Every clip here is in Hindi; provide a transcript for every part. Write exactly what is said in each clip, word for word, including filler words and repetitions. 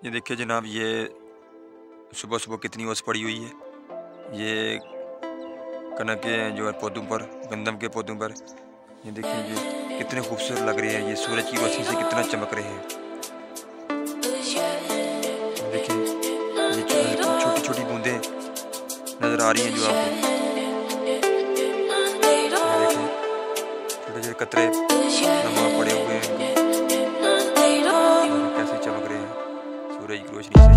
ये देखिए जनाब, ये सुबह सुबह कितनी ओस पड़ी हुई है। ये कनक के जो है पौधों पर, गंदम के पौधों पर ये देखिए, ये कितने खूबसूरत लग रहे हैं। ये सूरज की रोशनी से कितना चमक रहे हैं। देखिए ये छोटी छोटी बूंदें नजर आ रही हैं जो आपको। देखिए छोटे छोटे कतरे नमा पड़े हुए हैं इनको, और कैसे चमक रहे हैं सूरज की रोशनी से।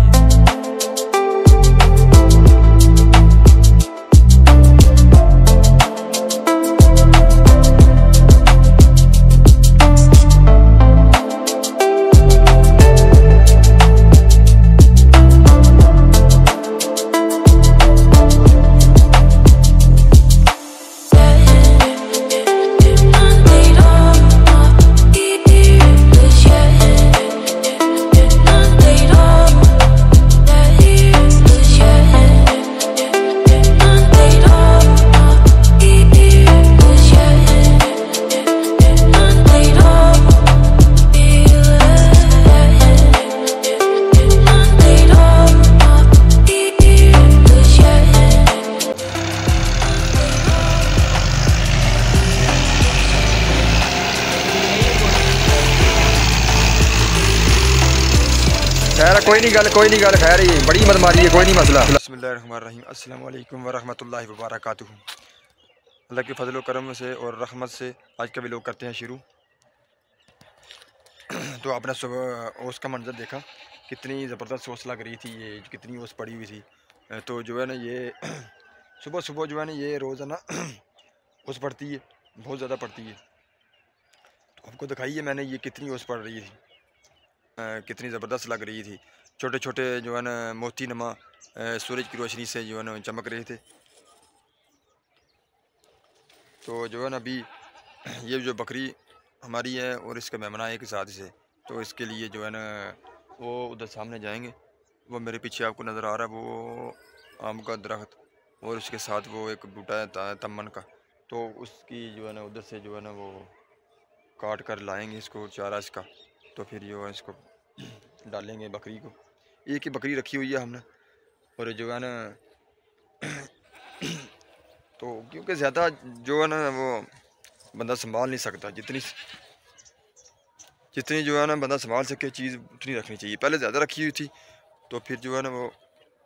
खैर कोई नहीं गल कोई नहीं गल खैर ही बड़ी मत मारी है, कोई नहीं मसला। बिस्मिल्लाहिर्रहमानिर्रहीम, अस्सलाम वालेकुम वरहमतुल्लाहि वबरकातुहू। अल्लाह के फजल करम से और रहमत से आज का व्लॉग करते हैं शुरू। तो आपने सुबह ओस का मंजर देखा, कितनी ज़बरदस्त ओस लग रही थी। ये कितनी ओस पड़ी हुई थी। तो जो है ना ये सुबह सुबह जो है ना ये रोज़ है ना ओस पड़ती है, बहुत ज़्यादा पड़ती है। तो आपको दिखाई है मैंने ये कितनी ओस पड़ रही थी, कितनी ज़बरदस्त लग रही थी। छोटे छोटे जो है ना मोती नमा सूरज की रोशनी से जो है ना चमक रहे थे। तो जो है ना अभी ये जो बकरी हमारी है और इसका मेमना एक साथ से, तो इसके लिए जो है ना वो उधर सामने जाएंगे। वो मेरे पीछे आपको नज़र आ रहा है वो आम का दरख्त, और उसके साथ वो एक बूटा है तमन का। तो उसकी जो है ना उधर से जो है ना वो काट कर लाएंगे इसको चारा इसका। तो फिर जो है इसको डालेंगे बकरी को। एक ही बकरी रखी हुई है हमने, और जो है ना तो क्योंकि ज़्यादा जो है ना वो बंदा संभाल नहीं सकता, जितनी जितनी जो है ना बंदा संभाल सके चीज़ उतनी रखनी चाहिए। पहले ज़्यादा रखी हुई थी तो फिर जो है ना वो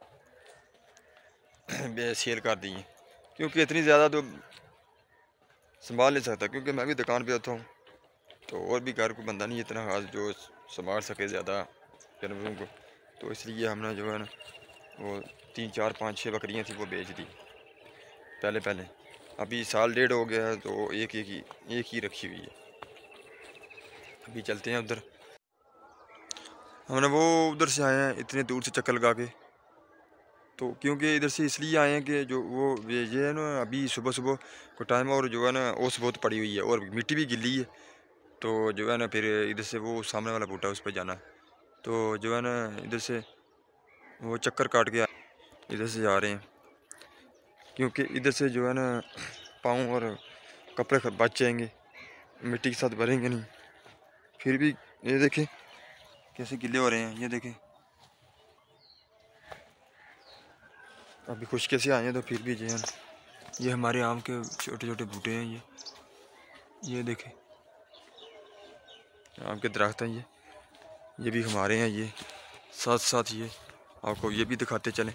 सेल कर दी, क्योंकि इतनी ज़्यादा तो संभाल नहीं सकता। क्योंकि मैं भी दुकान पे होता हूँ, तो और भी घर को बंदा नहीं इतना खास जो संभाल सके ज़्यादा जानवरों को। तो इसलिए हमने जो है ना वो तीन चार पाँच छः बकरियाँ थी वो बेच दी पहले पहले। अभी साल डेढ़ हो गया है तो एक एक ही एक ही रखी हुई है। अभी चलते हैं उधर। हमने वो उधर से आए हैं इतने दूर से चक्कर लगा के, तो क्योंकि इधर से इसलिए आए हैं कि जो वो ये है ना अभी सुबह सुबह को टाइम है, और जो है ना ओस बहुत पड़ी हुई है और मिट्टी भी गिली है। तो जो है ना फिर इधर से वो सामने वाला बूटा उस पर जाना है। तो जो है ना इधर से वो चक्कर काट के इधर से जा रहे हैं, क्योंकि इधर से जो है ना पाँव और कपड़े बच जाएंगे, मिट्टी के साथ भरेंगे नहीं। फिर भी ये देखें कैसे गिले हो रहे हैं, ये देखें अभी खुशके से आए हैं। तो फिर भी जो है ना ये हमारे आम के छोटे छोटे बूटे हैं। ये ये देखें आम के दरख्त हैं, ये ये भी हमारे हैं। ये साथ साथ ये आपको ये भी दिखाते चलें।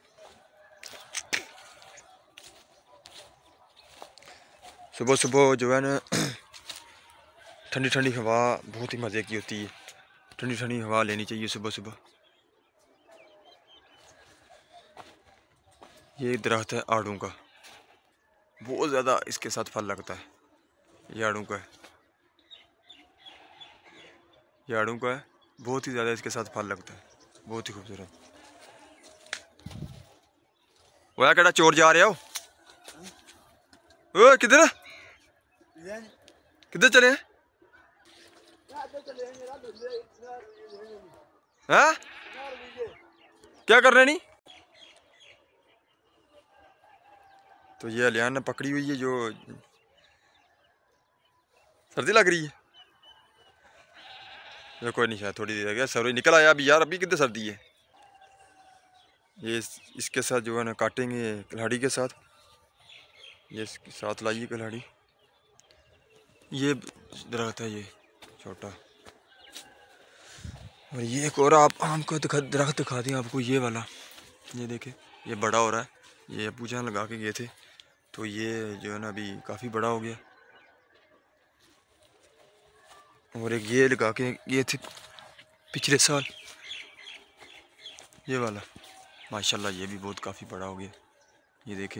सुबह सुबह जो है ना ठंडी ठंडी हवा बहुत ही मज़े की होती है। ठंडी ठंडी हवा लेनी चाहिए सुबह सुबह। ये एक दरख्त है आड़ू का, बहुत ज़्यादा इसके साथ फल लगता है। ये आड़ू का है, ये आड़ू का है, बहुत ही ज़्यादा इसके साथ फल लगता है, बहुत ही खूबसूरत। वो केड़ा चोर जा रहे हो? ओ किधर किधर चले हैं? हाँ क्या कर रहे नहीं? तो ये अलियान ने पकड़ी हुई है जो सर्दी लग रही है। ये कोई नहीं, शायद थोड़ी देर गया सर निकल आया अभी यार, अभी कितने सर्दी है। ये इस, इसके साथ जो है ना काटेंगे कुल्हाड़ी के साथ, ये इसके साथ लाइए कुल्हाड़ी। ये दरख्त है ये छोटा, और ये एक और आप आम का दिखा दरख्त दिखा दें आपको, ये वाला, ये देखे ये बड़ा हो रहा है। ये अबू जान लगा के गए थे, तो ये जो है ना अभी काफ़ी बड़ा हो गया। और एक ये लगा के ये थे पिछले साल, ये वाला माशाल्लाह ये भी बहुत काफ़ी बड़ा हो गया। ये देखें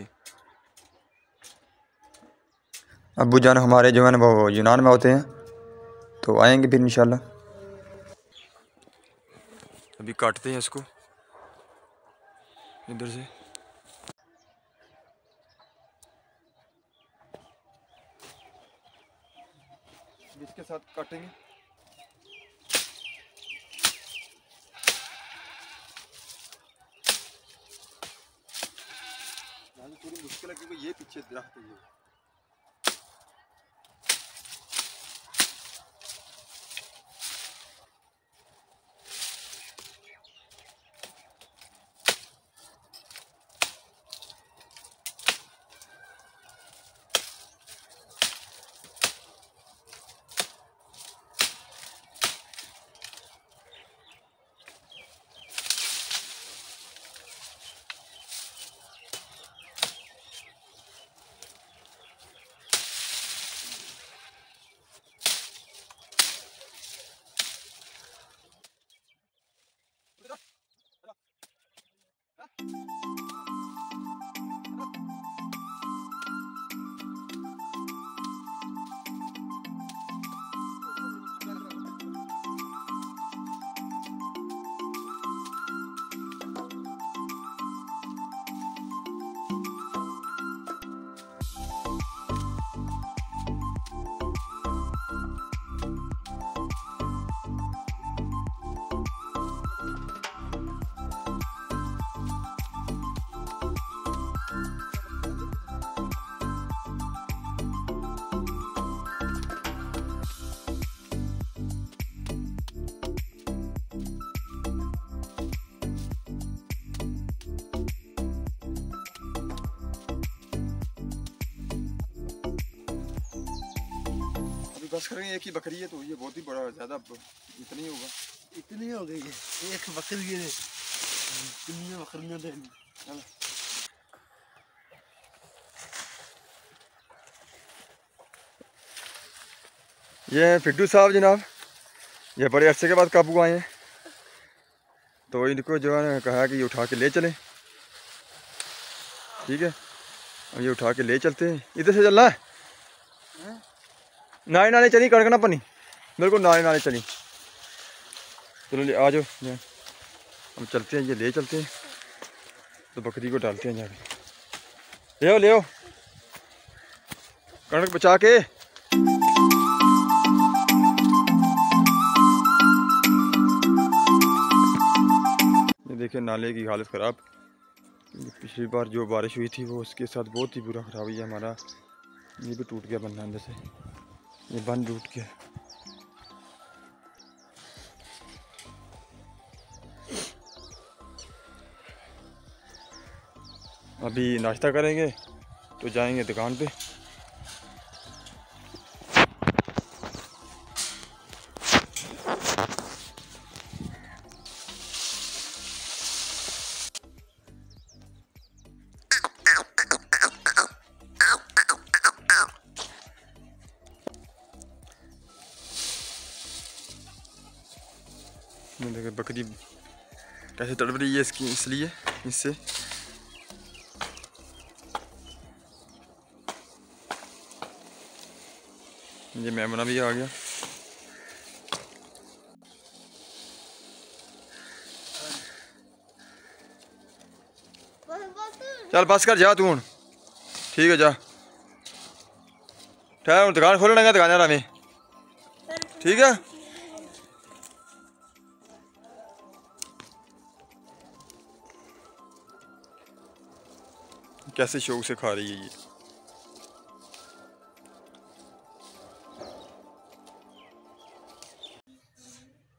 अबू जान हमारे जो है ना वो यूनान में होते हैं, तो आएंगे फिर इंशाल्लाह। अभी काटते हैं इसको इधर से। इसके साथ काटेंगे। थोड़ी मुश्किल है क्योंकि ये पीछे दरख्त है ये। बस करेंगे, एक ही बकरी है तो ये बहुत ही बड़ा, ज़्यादा इतना ही होगा, इतनी हो गई है एक बकरी है, कितनी बकरियां दे। ये फिड्डू साहब जनाब, ये बड़े अरसे के बाद काबू आए हैं, तो इनको जो है कहा कि ये उठा के ले चलें। ठीक है, अब ये उठा के ले चलते हैं। इधर से चलना है, नाले नाले चली कड़कना पनी, बिल्कुल नाले नाले चली। चलो ले आ जाओ, हम चलते हैं, ये ले चलते हैं, तो बकरी को डालते हैं जाके। ले आओ ले आओ कणक बचा के। ये देखिए नाले की हालत ख़राब, पिछली बार जो बारिश हुई थी वो उसके साथ बहुत ही बुरा ख़राब हुई है हमारा। ये भी टूट गया बंद अंदर से, ये बंद टूट गया। अभी नाश्ता करेंगे तो जाएंगे दुकान पे। देखिए बकरी कैसे तड़प रही है इसकी, इसलिए इससे ये मेमना भी आ गया। चल बस कर जा तू, ठीक है जा, ठहर दुकान खोलने का दुकान हमें, ठीक है। कैसे शौक से खा रही है ये।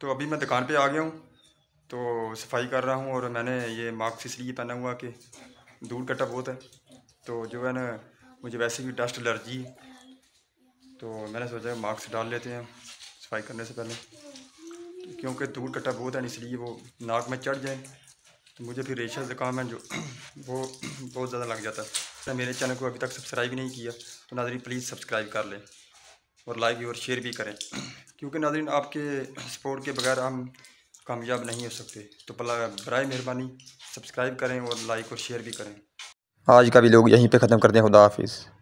तो अभी मैं दुकान पे आ गया हूँ, तो सफाई कर रहा हूँ। और मैंने ये मास्क इसलिए पहना हुआ कि धूल कट्टा बहुत है, तो जो है ना मुझे वैसे भी डस्ट एलर्जी है, तो मैंने सोचा मास्क डाल लेते हैं सफाई करने से पहले, तो क्योंकि धूल कट्टा बहुत है इसलिए वो नाक में चढ़ जाए तो मुझे फिर रेशा ज़ुकाम है जो वो बहुत ज़्यादा लग जाता है। मेरे चैनल को अभी तक सब्सक्राइब नहीं किया तो नाज़रीन प्लीज़ सब्सक्राइब कर लें और लाइक और शेयर भी करें, क्योंकि नाज़रीन आपके सपोर्ट के बगैर हम कामयाब नहीं हो सकते। तो बराए मेहरबानी सब्सक्राइब करें और लाइक और शेयर भी करें। आज का भी लोग यहीं पे ख़त्म करते हैं। खुदा हाफिज़।